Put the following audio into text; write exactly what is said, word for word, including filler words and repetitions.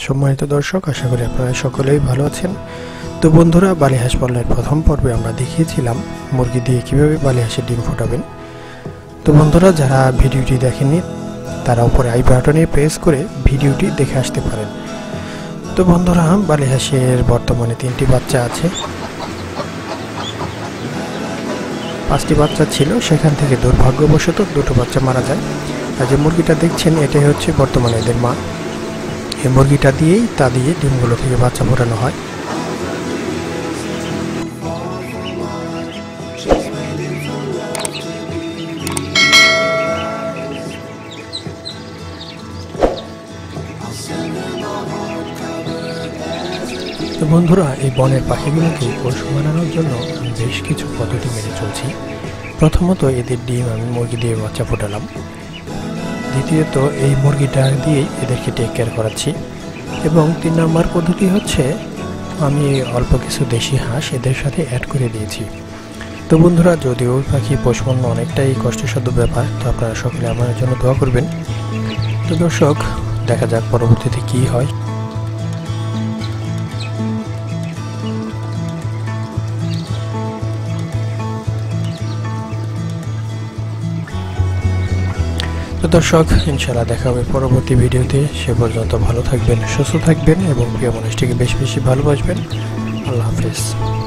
সম্মানিত দর্শক, আশা করি আপনারা সকলেই ভালো আছেন। তো বন্ধুরা, বালি হাঁস পালনের প্রথম পর্বে আমরা দেখিয়েছিলাম মুরগি দিয়ে কিভাবে বালি হাঁসের ডিম ফোটাবেন। তো বন্ধুরা, যারা ভিডিওটি দেখেননি তারা উপরে আই বাটনে প্রেস করে ভিডিওটি দেখে আসতে পারেন। তো বন্ধুরা, বালি হাঁসের বর্তমানে তিনটি বাচ্চা আছে। পাঁচটি বাচ্চা ছিল, সেখান থেকে দুর্ভাগ্যবশত দুটো বাচ্চা মারা যায়। আর যে মুরগিটা দেখছেন এটাই হচ্ছে বর্তমানে এদের মা। এই মুরগিটা দিয়েই তা দিয়ে ডিমগুলো থেকে বাচ্চা ফোটানো হয়। তো বন্ধুরা, এই বনের পাখিগুলোকে পোষ বানানোর জন্য আমি বেশ কিছু পদ্ধতি মেনে চলছি। প্রথমত, এদের ডিম আমি মুরগি দিয়ে বাচ্চা ফোটালাম। দ্বিতীয়ত, এই মুরগিটা দিয়েই এদেরকে টেক কেয়ার করাচ্ছি। এবং তিন নম্বর পদ্ধতি হচ্ছে আমি অল্প কিছু দেশি হাঁস এদের সাথে অ্যাড করে দিয়েছি। তো বন্ধুরা, যদিও পাখি পোষ মানানো অনেকটাই কষ্টসাধ্য ব্যাপার, তো আপনারা সকলে আমার জন্য দোয়া করবেন। তো দর্শক, দেখা যাক পরবর্তীতে কী হয়। তো দর্শক, ইনশাআল্লাহ দেখা হবে পরবর্তী ভিডিওতে। সে পর্যন্ত ভালো থাকবেন, সুস্থ থাকবেন এবং প্রিয় মানুষটিকে বেশি বেশি ভালোবাসবেন। আল্লাহ হাফেজ।